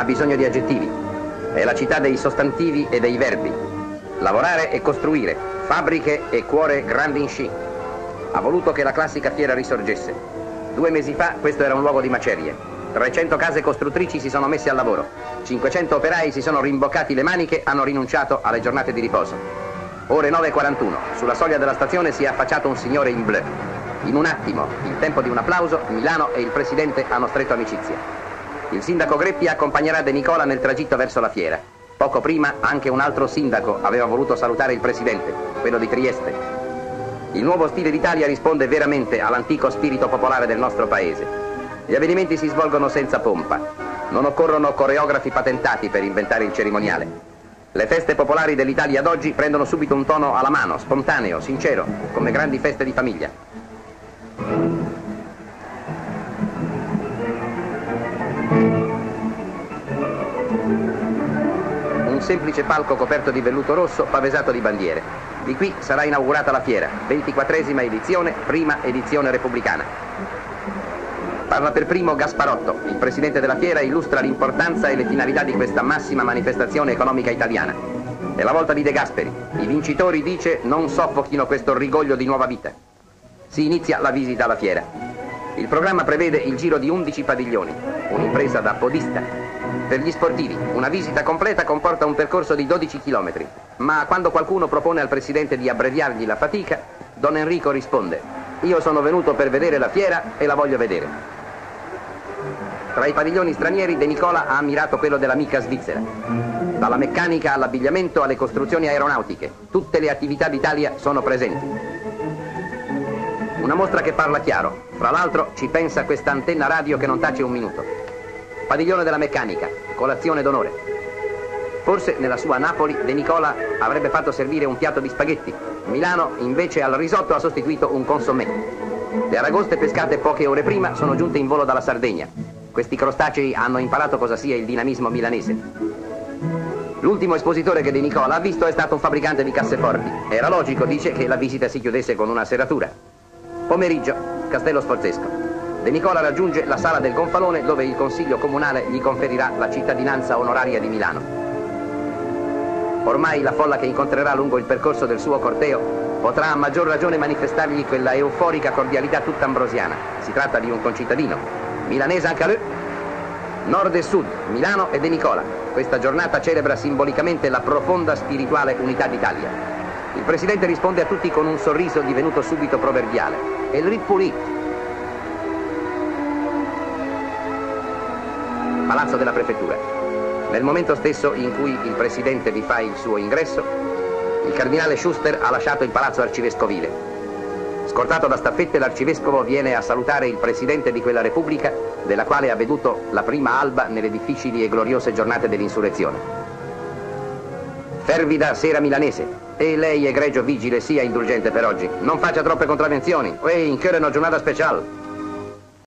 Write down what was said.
bisogno di aggettivi. È la città dei sostantivi e dei verbi. Lavorare e costruire, fabbriche e cuore grandi in sci. Ha voluto che la classica fiera risorgesse. 2 mesi fa questo era un luogo di macerie. 300 case costruttrici si sono messe al lavoro. 500 operai si sono rimboccati le maniche, hanno rinunciato alle giornate di riposo. Ore 9:41, sulla soglia della stazione si è affacciato un signore in blu. In un attimo, il tempo di un applauso, Milano e il presidente hanno stretto amicizia. Il sindaco Greppi accompagnerà De Nicola nel tragitto verso la fiera. Poco prima anche un altro sindaco aveva voluto salutare il presidente, quello di Trieste. Il nuovo stile d'Italia risponde veramente all'antico spirito popolare del nostro paese. Gli avvenimenti si svolgono senza pompa. Non occorrono coreografi patentati per inventare il cerimoniale. Le feste popolari dell'Italia d'oggi prendono subito un tono alla mano, spontaneo, sincero, come grandi feste di famiglia. Un semplice palco coperto di velluto rosso pavesato di bandiere. Di qui sarà inaugurata la fiera, 24esima edizione, prima edizione repubblicana. Parla per primo Gasparotto, il presidente della fiera illustra l'importanza e le finalità di questa massima manifestazione economica italiana. È la volta di De Gasperi. I vincitori, dice, non soffochino questo rigoglio di nuova vita. Si inizia la visita alla fiera. Il programma prevede il giro di 11 padiglioni, un'impresa da podista. Per gli sportivi, una visita completa comporta un percorso di 12 chilometri, ma quando qualcuno propone al presidente di abbreviargli la fatica, Don Enrico risponde: io sono venuto per vedere la fiera e la voglio vedere. Tra i padiglioni stranieri De Nicola ha ammirato quello dell'amica svizzera. Dalla meccanica all'abbigliamento alle costruzioni aeronautiche, tutte le attività d'Italia sono presenti. Una mostra che parla chiaro, fra l'altro ci pensa questa antenna radio che non tace un minuto. Padiglione della meccanica, colazione d'onore. Forse nella sua Napoli De Nicola avrebbe fatto servire un piatto di spaghetti. Milano invece al risotto ha sostituito un consommé. Le aragoste pescate poche ore prima sono giunte in volo dalla Sardegna. Questi crostacei hanno imparato cosa sia il dinamismo milanese. L'ultimo espositore che De Nicola ha visto è stato un fabbricante di casseforti. Era logico, dice, che la visita si chiudesse con una serratura. Pomeriggio, Castello Sforzesco. De Nicola raggiunge la sala del Gonfalone dove il Consiglio Comunale gli conferirà la cittadinanza onoraria di Milano. Ormai la folla che incontrerà lungo il percorso del suo corteo potrà a maggior ragione manifestargli quella euforica cordialità tutta ambrosiana. Si tratta di un concittadino, milanese anche a lui. Nord e Sud, Milano e De Nicola. Questa giornata celebra simbolicamente la profonda spirituale unità d'Italia. Il presidente risponde a tutti con un sorriso divenuto subito proverbiale. E il ripulito. Palazzo della Prefettura. Nel momento stesso in cui il presidente vi fa il suo ingresso, il cardinale Schuster ha lasciato il palazzo arcivescovile. Scortato da staffette, l'arcivescovo viene a salutare il presidente di quella repubblica, della quale ha veduto la prima alba nelle difficili e gloriose giornate dell'insurrezione. Fervida sera milanese. E lei, egregio vigile, sia indulgente per oggi. Non faccia troppe contravvenzioni. In che una giornata speciale.